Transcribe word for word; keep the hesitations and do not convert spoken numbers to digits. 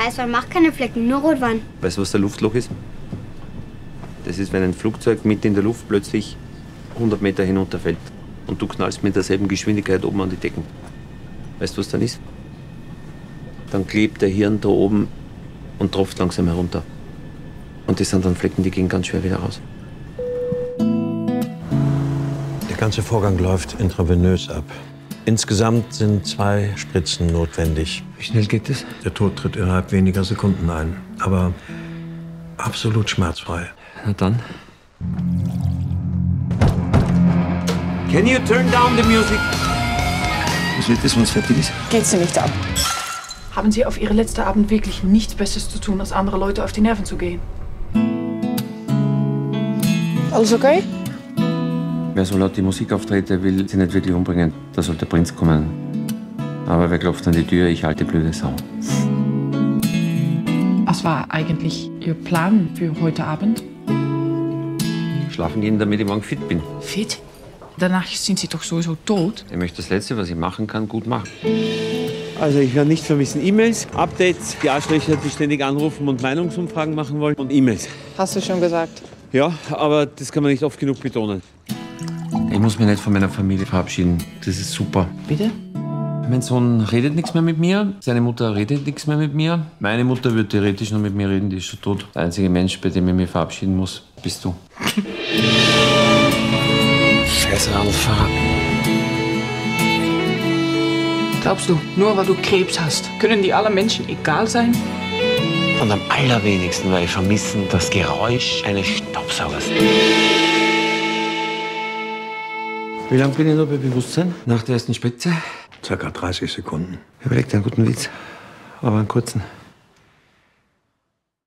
Weißwein macht keine Flecken, nur Rotwein. Weißt du, was der Luftloch ist? Das ist, wenn ein Flugzeug mitten in der Luft plötzlich hundert Meter hinunterfällt und du knallst mit derselben Geschwindigkeit oben an die Decken. Weißt du, was dann ist? Dann klebt der Hirn da oben und tropft langsam herunter. Und das sind dann Flecken, die gehen ganz schwer wieder raus. Der ganze Vorgang läuft intravenös ab. Insgesamt sind zwei Spritzen notwendig. Wie schnell geht das? Der Tod tritt innerhalb weniger Sekunden ein, aber absolut schmerzfrei. Na dann. Can you turn down the music? Was wird das, wenn es fertig ist? Geht sie nicht ab. Haben Sie auf Ihre letzte Abend wirklich nichts Besseres zu tun, als andere Leute auf die Nerven zu gehen? Alles okay? Wer so laut die Musik auftritt, der will sie nicht wirklich umbringen. Da soll der Prinz kommen. Aber wer klopft an die Tür? Ich halte blöde Sau. Was war eigentlich Ihr Plan für heute Abend? Schlafen gehen, damit ich morgen fit bin. Fit? Danach sind Sie doch sowieso tot. Ich möchte das Letzte, was ich machen kann, gut machen. Also ich werde nicht vermissen E-Mails, Updates, die Arschlöcher, die ständig anrufen und Meinungsumfragen machen wollen und E-Mails. Hast du schon gesagt? Ja, aber das kann man nicht oft genug betonen. Ich muss mich nicht von meiner Familie verabschieden. Das ist super. Bitte? Mein Sohn redet nichts mehr mit mir. Seine Mutter redet nichts mehr mit mir. Meine Mutter wird theoretisch noch mit mir reden, die ist schon tot. Der einzige Mensch, bei dem ich mich verabschieden muss, bist du. Scheiße, Radlfahrer. Glaubst du, nur weil du Krebs hast, können die aller Menschen egal sein? Und am allerwenigsten, weil ich vermissen das Geräusch eines Staubsaugers. Wie lange bin ich noch bei Bewusstsein? Nach der ersten Spritze? Circa dreißig Sekunden. Überleg dir einen guten Witz, aber einen kurzen.